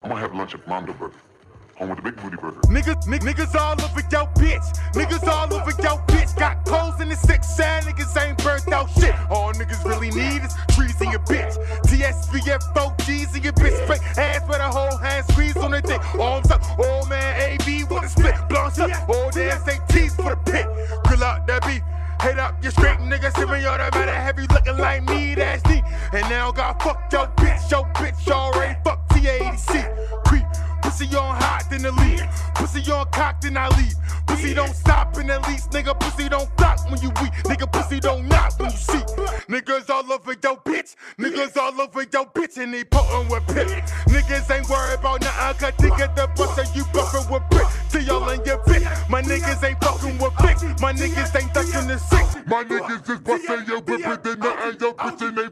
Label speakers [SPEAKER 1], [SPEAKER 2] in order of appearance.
[SPEAKER 1] I'm gonna have lunch at Mondo Burger. Home with the big booty burger.
[SPEAKER 2] Niggas all over your bitch. Niggas all over your bitch. Got clothes in the 6-7, niggas ain't burnt out shit. All niggas really need is trees in your bitch. TSVF 4Gs in your bitch. Fake ass with a whole hand squeeze on the dick. Arms up, oh man, AB with a split. Blunts up, all the SATs for the pit. Grill out that beef. Head up, you straight nigga, semi-automatic, heavy looking like me, that's deep. And now got fuck your bitch already fuck T-80C. Creep, pussy on hot, then the leave. Pussy on cock, then I leave. Pussy don't stop in the least, nigga, pussy don't stop when you weak. Nigga, pussy don't knock when you see. Niggas all over your bitch, niggas all over your bitch, and they potent with pip. Niggas ain't worried about nothing, cause they get the bus and you buffin' with brick. To y'all in your bitch, my niggas ain't fucking with fix. My niggas ain't ducking the six.
[SPEAKER 1] My niggas just bustin' your whip and then nothing, your bitch ain't